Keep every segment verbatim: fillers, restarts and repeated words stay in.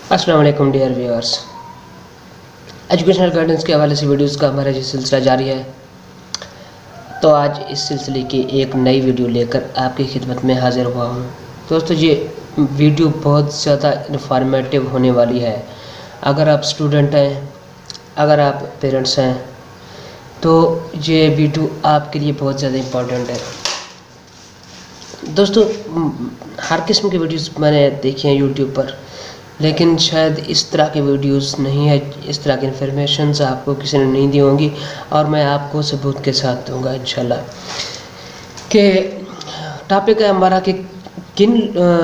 अस्सलाम वालेकुम dear viewers. Educational guidance के हवाले से वीडियोस का हमारा ये सिलसिला जारी है। तो आज इस सिलसिले की एक नई वीडियो लेकर आपकी खिदमत में हाजिर हुआ हूँ। दोस्तों, ये वीडियो बहुत ज़्यादा इन्फॉर्मेटिव होने वाली है। अगर आप स्टूडेंट हैं, अगर आप पेरेंट्स हैं, तो ये वीडियो आपके लिए बहुत ज़्यादा इम्पोर्टेंट है। दोस्तों, हर किस्म की वीडियोस मैंने देखी हैं यूट्यूब पर, लेकिन शायद इस तरह के वीडियोस नहीं है, इस तरह की इन्फॉर्मेशंस आपको किसी ने नहीं दी होंगी और मैं आपको सबूत के साथ दूंगा इंशाल्लाह। कि टॉपिक है हमारा कि किन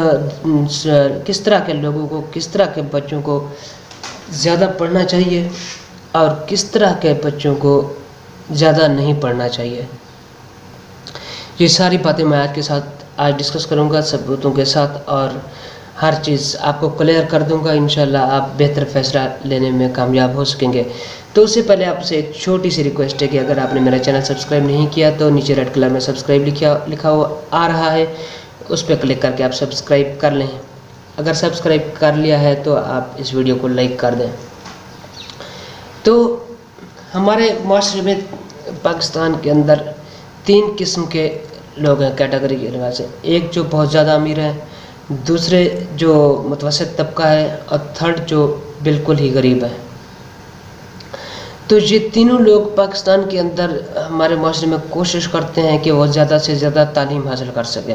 आ, किस तरह के लोगों को, किस तरह के बच्चों को ज़्यादा पढ़ना चाहिए और किस तरह के बच्चों को ज़्यादा नहीं पढ़ना चाहिए। ये सारी बातें मैं आज के साथ आज डिस्कस करूंगा सबूतों के साथ, और हर चीज़ आपको क्लियर कर दूंगा। इंशाल्लाह आप बेहतर फैसला लेने में कामयाब हो सकेंगे। तो उससे पहले आपसे एक छोटी सी रिक्वेस्ट है कि अगर आपने मेरा चैनल सब्सक्राइब नहीं किया तो नीचे रेड कलर में सब्सक्राइब लिखा लिखा हुआ आ रहा है, उस पर क्लिक करके आप सब्सक्राइब कर लें। अगर सब्सक्राइब कर लिया है तो आप इस वीडियो को लाइक कर दें। तो हमारे माशरे में पाकिस्तान के अंदर तीन किस्म के लोग हैं कैटेगरी के लिहाज से। एक जो बहुत ज़्यादा अमीर है, दूसरे जो मुतवसत तबका है, और थर्ड जो बिल्कुल ही गरीब है। तो ये तीनों लोग पाकिस्तान के अंदर हमारे माशरे में कोशिश करते हैं कि वो ज़्यादा से ज़्यादा तालीम हासिल कर सकें।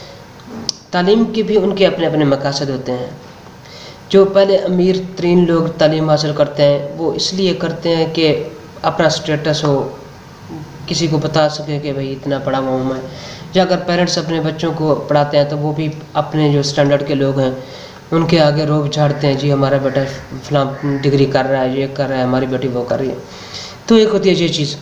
तालीम के भी उनके अपने अपने मकासद होते हैं। जो पहले अमीर तरीन लोग तालीम हासिल करते हैं वो इसलिए करते हैं कि अपना स्टेटस हो, किसी को बता सके कि भाई इतना पढ़ा हुआ हूँ मैं। या अगर पेरेंट्स अपने बच्चों को पढ़ाते हैं तो वो भी अपने जो स्टैंडर्ड के लोग हैं उनके आगे रोब झाड़ते हैं, जी हमारा बेटा फलां डिग्री कर रहा है, ये कर रहा है, हमारी बेटी वो कर रही है। तो एक होती है ये चीज़।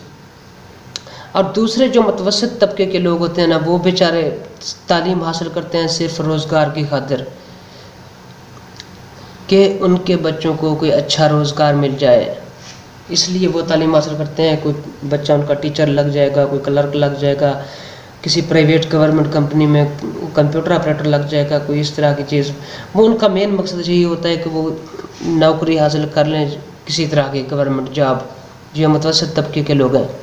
और दूसरे जो मुतवसत तबके के लोग होते हैं ना, वो बेचारे तालीम हासिल करते हैं सिर्फ रोज़गार की खातिर, कि उनके बच्चों को कोई अच्छा रोज़गार मिल जाए, इसलिए वो तालीम हासिल करते हैं। कोई बच्चा उनका टीचर लग जाएगा, कोई क्लर्क लग जाएगा, किसी प्राइवेट गवर्नमेंट कंपनी में कंप्यूटर ऑपरेटर लग जाएगा, कोई इस तरह की चीज़। वो उनका मेन मकसद यही होता है कि वो नौकरी हासिल कर लें, किसी तरह की गवर्नमेंट जॉब, जो मुतवसत तबके के लोग हैं।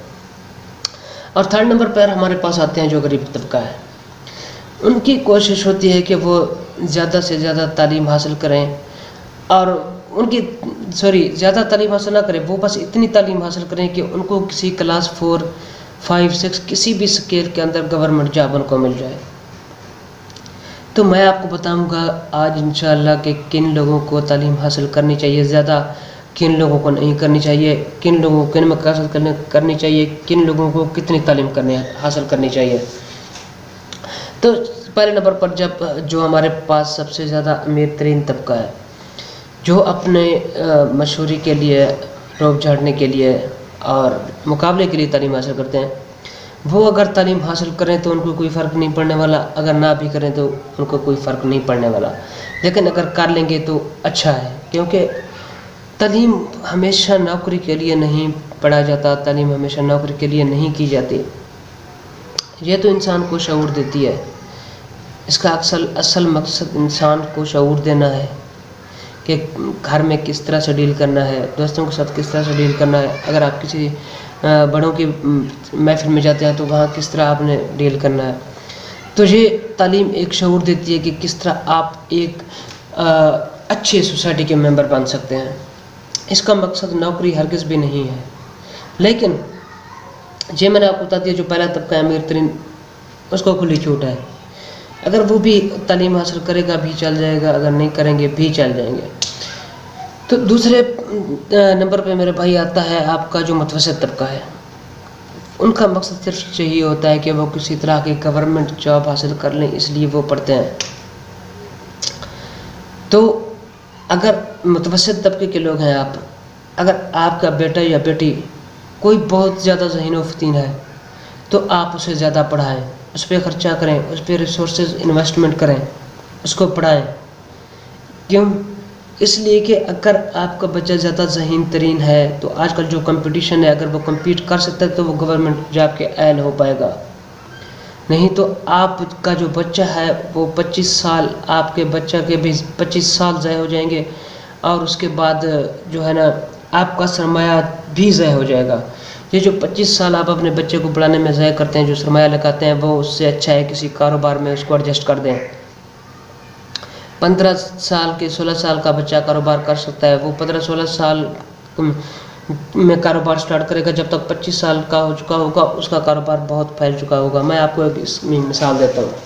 और थर्ड नंबर पर हमारे पास आते हैं जो गरीब तबका है। उनकी कोशिश होती है कि वो ज़्यादा से ज़्यादा तालीम हासिल करें, और उनकी सॉरी ज़्यादा तालीम हासिल ना करें, वो बस इतनी तालीम हासिल करें कि उनको किसी क्लास फोर फाइव सिक्स किसी भी स्केल के अंदर गवर्नमेंट जॉब उनको मिल जाए। तो मैं आपको बताऊंगा आज इंशाअल्लाह कि किन लोगों को तालीम हासिल करनी चाहिए ज़्यादा, किन लोगों को नहीं करनी चाहिए, किन लोगों को किन मकासद करने करनी चाहिए, किन लोगों को कितनी तालीम करनी हासिल करनी चाहिए। तो पहले नंबर पर जब जो हमारे पास सबसे ज़्यादा अमीर तरीन तबका है, जो अपने मशहूरी के लिए, रोब झाड़ने के लिए और मुकाबले के लिए तालीम हासिल करते हैं, वो अगर तालीम हासिल करें तो उनको कोई फ़र्क नहीं पड़ने वाला, अगर ना भी करें तो उनको कोई फ़र्क नहीं पड़ने वाला। लेकिन अगर कर लेंगे तो अच्छा है, क्योंकि तालीम हमेशा नौकरी के लिए नहीं पढ़ा जाता, तालीम हमेशा नौकरी के लिए नहीं की जाती। ये तो इंसान को शऊर देती है। इसका असल असल मकसद इंसान को शऊर देना है कि घर में किस तरह से डील करना है, दोस्तों के साथ किस तरह से डील करना है। अगर आप किसी बड़ों की महफिल में जाते हैं तो वहाँ किस तरह आपने डील करना है। तो ये तालीम एक शऊर देती है कि किस तरह आप एक अच्छी सोसाइटी के मेंबर बन सकते हैं। इसका मकसद नौकरी हरगिज़ भी नहीं है। लेकिन ये मैंने आपको बता दिया, जो पहला तबका अमीर तरीन, उसको खुली छूट है। अगर वो भी तालीम हासिल करेगा भी चल जाएगा, अगर नहीं करेंगे भी चल जाएंगे। तो दूसरे नंबर पे मेरे भाई आता है आपका जो मुतवसत तबका है। उनका मकसद सिर्फ यही होता है कि वो किसी तरह की गवर्नमेंट जॉब हासिल कर लें, इसलिए वो पढ़ते हैं। तो अगर मुतवसत तबके के लोग हैं आप, अगर आपका बेटा या बेटी कोई बहुत ज़्यादा ज़हीन व फतीन है तो आप उसे ज़्यादा पढ़ाएं, उस पर ख़र्चा करें, उस पर रिसोर्सेज इन्वेस्टमेंट करें, उसको पढ़ाएं। क्यों? इसलिए कि अगर आपका बच्चा ज़्यादा ज़हीन तरीन है तो आजकल जो कंपटीशन है, अगर वो कम्पीट कर सकता है तो वो गवर्नमेंट जॉब के अहल हो पाएगा। नहीं तो आपका जो बच्चा है वो पच्चीस साल, आपके बच्चा के भी पच्चीस साल ज़ाया हो जाएंगे और उसके बाद जो है ना आपका सरमाया भी ज़ाया हो जाएगा। ये जो पच्चीस साल आप अपने बच्चे को पढ़ाने में ज़ाया करते हैं, जो सरमाया लगाते हैं, वो उससे अच्छा है किसी कारोबार में उसको एडजस्ट कर दें। पंद्रह साल के सोलह साल का बच्चा कारोबार कर सकता है, वो पंद्रह सोलह साल में कारोबार स्टार्ट करेगा जब तक पच्चीस साल का हो चुका होगा, उसका कारोबार बहुत फैल चुका होगा। मैं आपको एक इसमें मिसाल देता हूँ।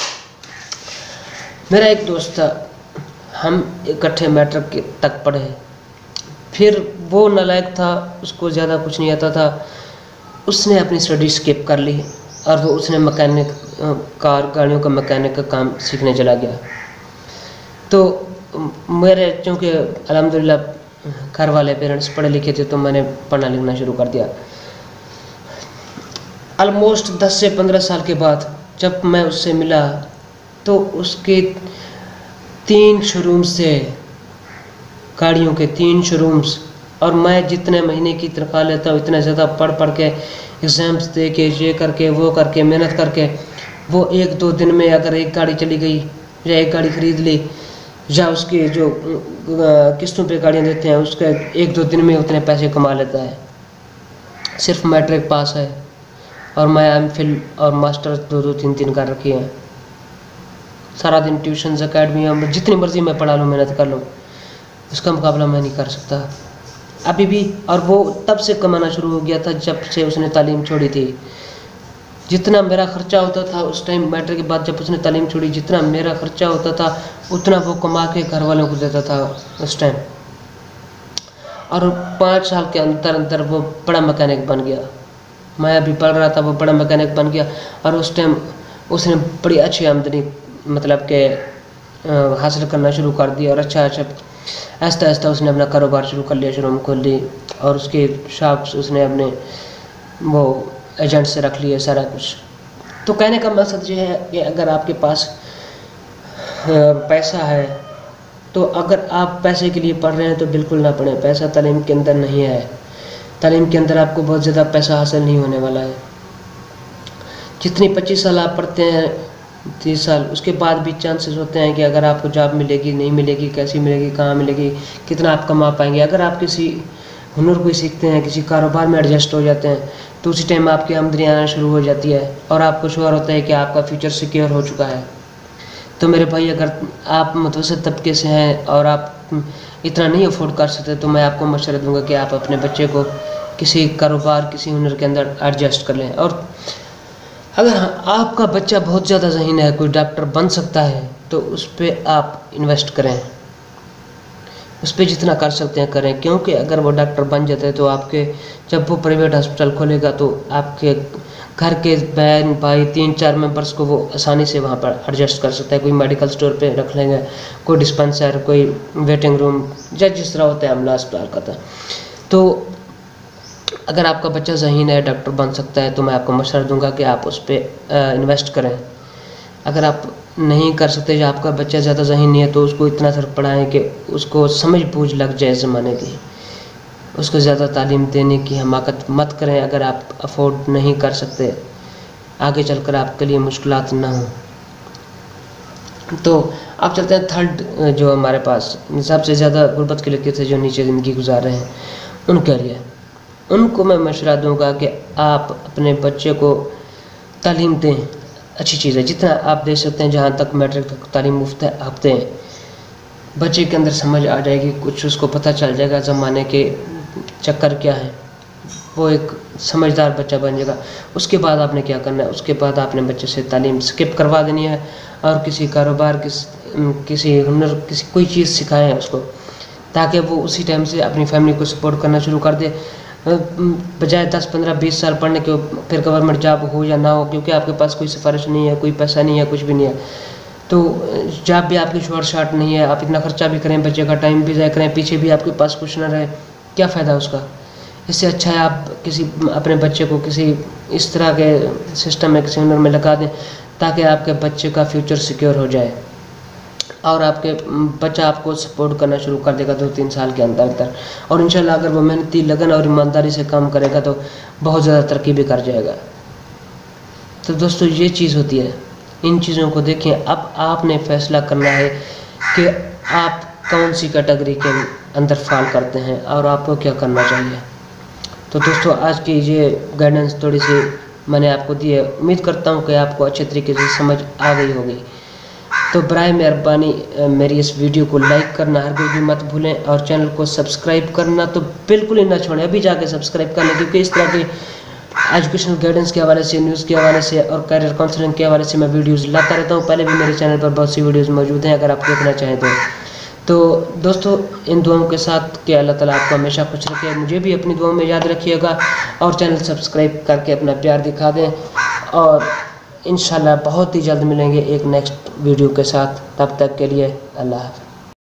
मेरा एक दोस्त था, हम इकट्ठे मैट्रिक तक पढ़े, फिर वो नालायक था, उसको ज़्यादा कुछ नहीं आता था, उसने अपनी स्टडी स्किप कर ली और वो उसने मैकेनिक कार गाड़ियों का मैकेनिक का काम सीखने चला गया। तो मेरे चूँकि अल्हम्दुलिल्लाह घर वाले पेरेंट्स पढ़े लिखे थे, तो मैंने पढ़ना लिखना शुरू कर दिया। ऑलमोस्ट दस से पंद्रह साल के बाद जब मैं उससे मिला तो उसके तीन शोरूम्स थे, गाड़ियों के तीन शोरूम्स, और मैं जितने महीने की तनख्वाह लेता हूँ इतना ज़्यादा पढ़ पढ़ के एग्ज़ाम्स दे के ये करके वो करके मेहनत करके वो एक दो दिन में अगर एक गाड़ी चली गई या एक गाड़ी ख़रीद ली या उसकी जो किस्तों पे गाड़ियाँ देते हैं उसके एक दो दिन में उतने पैसे कमा लेता है। सिर्फ मैट्रिक पास है और मैं एम फिल और मास्टर्स दो दो तीन तीन कर रखी हैं। सारा दिन ट्यूशन अकेडमी में जितनी मर्ज़ी मैं पढ़ा लूँ, मेहनत कर लूँ, उसका मुकाबला मैं नहीं कर सकता अभी भी। और वो तब से कमाना शुरू हो गया था जब से उसने तालीम छोड़ी थी। जितना मेरा ख़र्चा होता था उस टाइम मैट्रिक के बाद जब उसने तालीम छोड़ी, जितना मेरा ख़र्चा होता था उतना वो कमा के घर वालों को देता था उस टाइम। और पाँच साल के अंदर अंदर वो बड़ा मैकेनिक बन गया। मैं अभी पढ़ रहा था, वो बड़ा मैकेनिक बन गया और उस टाइम उसने बड़ी अच्छी आमदनी मतलब के हासिल करना शुरू कर दिया। और अच्छा अच्छा आहिस्ता आहिस्ता उसने अपना कारोबार शुरू कर लिया, शोरूम खोल ली और उसके शॉप्स उसने अपने वो एजेंट से रख लिए सारा कुछ। तो कहने का मकसद ये है कि अगर आपके पास पैसा है तो अगर आप पैसे के लिए पढ़ रहे हैं तो बिल्कुल ना पढ़ें। पैसा तालीम के अंदर नहीं है, तालीम के अंदर आपको बहुत ज़्यादा पैसा हासिल नहीं होने वाला है। जितनी पच्चीस साल आप पढ़ते हैं, तीस साल, उसके बाद भी चांसेस होते हैं कि अगर आपको जॉब मिलेगी नहीं मिलेगी, कैसी मिलेगी, कहाँ मिलेगी, कितना आप कमा पाएंगे। अगर आप किसी हुनर को सीखते हैं, किसी कारोबार में एडजस्ट हो जाते हैं तो उसी टाइम आपकी आमदनी आना शुरू हो जाती है और आपको श्योर होता है कि आपका फ्यूचर सिक्योर हो चुका है। तो मेरे भाई, अगर आप मुतवसत तबके से हैं और आप इतना नहीं अफोर्ड कर सकते तो मैं आपको मशवरा दूंगा कि आप अपने बच्चे को किसी कारोबार, किसी हुनर के अंदर एडजस्ट कर लें। और अगर आपका बच्चा बहुत ज़्यादा ज़हीन है, कोई डॉक्टर बन सकता है, तो उस पर आप इन्वेस्ट करें, उस पर जितना कर सकते हैं करें। क्योंकि अगर वो डॉक्टर बन जाता है तो आपके जब वो प्राइवेट हॉस्पिटल खोलेगा तो आपके घर के बहन भाई तीन चार मेंबर्स को वो आसानी से वहाँ पर एडजस्ट कर सकता है। कोई मेडिकल स्टोर पे रख लेंगे, कोई डिस्पेंसर, कोई वेटिंग रूम, या जिस तरह होता है अमला अस्पताल का था। तो अगर आपका बच्चा ज़हीन है, डॉक्टर बन सकता है, तो मैं आपको मशवरा दूंगा कि आप उस पर इन्वेस्ट करें। अगर आप नहीं कर सकते या आपका बच्चा ज़्यादा ज़हीन नहीं है तो उसको इतना सर पढ़ाएं कि उसको समझ बूझ लग जाए ज़माने की। उसको ज़्यादा तालीम देने की हमाकत मत करें। अगर आप अफोर्ड नहीं कर सकते, आगे चलकर आपके लिए मुश्किलात ना हो। तो आप चलते हैं थर्ड, जो हमारे पास सबसे ज़्यादा गुर्बत के लड़के थे जो नीचे ज़िंदगी गुजार रहे हैं, उनके लिए उनको मैं मशवरा दूंगा कि आप अपने बच्चे को तालीम दें। अच्छी चीज़ है, जितना आप दे सकते हैं। जहाँ तक मैट्रिक तक तालीम मुफ्त है आप दें। बच्चे के अंदर समझ आ जाएगी, कुछ उसको पता चल जाएगा ज़माने के चक्कर क्या है, वो एक समझदार बच्चा बन जाएगा। उसके बाद आपने क्या करना है, उसके बाद आपने बच्चे से तालीम स्किप करवा देनी है और किसी कारोबार, किस किसी हुनर, किसी कोई चीज़ सिखाएं उसको, ताकि वो उसी टाइम से अपनी फैमिली को सपोर्ट करना शुरू कर दे, बजाय दस पंद्रह बीस साल पढ़ने के फिर गवर्नमेंट जॉब हो या ना हो। क्योंकि आपके पास कोई सिफारिश नहीं है, कोई पैसा नहीं है, कुछ भी नहीं है, तो जॉब भी आपकी शॉर्ट शार्ट नहीं है। आप इतना खर्चा भी करें, बच्चे का टाइम भी ज़ाया करें, पीछे भी आपके पास कुछ ना रहे, क्या फ़ायदा उसका। इससे अच्छा है आप किसी अपने बच्चे को किसी इस तरह के सिस्टम में, किसी हुनर में लगा दें ताकि आपके बच्चे का फ्यूचर सिक्योर हो जाए और आपके बच्चा आपको सपोर्ट करना शुरू कर देगा दो तीन साल के अंदर अंदर। और इंशाल्लाह अगर वो मेहनती, लगन और ईमानदारी से काम करेगा तो बहुत ज़्यादा तरक्की भी कर जाएगा। तो दोस्तों, ये चीज़ होती है, इन चीज़ों को देखें। अब आपने फैसला करना है कि आप कौन सी कैटेगरी के अंदर फॉल करते हैं और आपको क्या करना चाहिए। तो दोस्तों आज की ये गाइडेंस थोड़ी सी मैंने आपको दी है, उम्मीद करता हूँ कि आपको अच्छे तरीके से समझ आ गई होगी। तो बराए मेहरबानी मेरी इस वीडियो को लाइक करना हरगिज़ भी मत भूलें और चैनल को सब्सक्राइब करना तो बिल्कुल ही ना छोड़ें, अभी जाके सब्सक्राइब करना, क्योंकि इस तरह की एजुकेशनल गाइडेंस के हवाले से, न्यूज़ के हवाले से और करियर काउंसलिंग के हवाले से मैं वीडियोज़ लाता रहता हूँ। पहले भी मेरे चैनल पर बहुत सी वीडियोज़ मौजूद हैं, अगर आप देखना चाहें तो। तो दोस्तों इन दुआओं के साथ कि अल्लाह ताला आपको हमेशा खुश रखे, मुझे भी अपनी दुआओं में याद रखिएगा और चैनल सब्सक्राइब करके अपना प्यार दिखा दें और इंशाल्लाह बहुत ही जल्द मिलेंगे एक नेक्स्ट वीडियो के साथ। तब तक के लिए अल्लाह हाफ़िज़।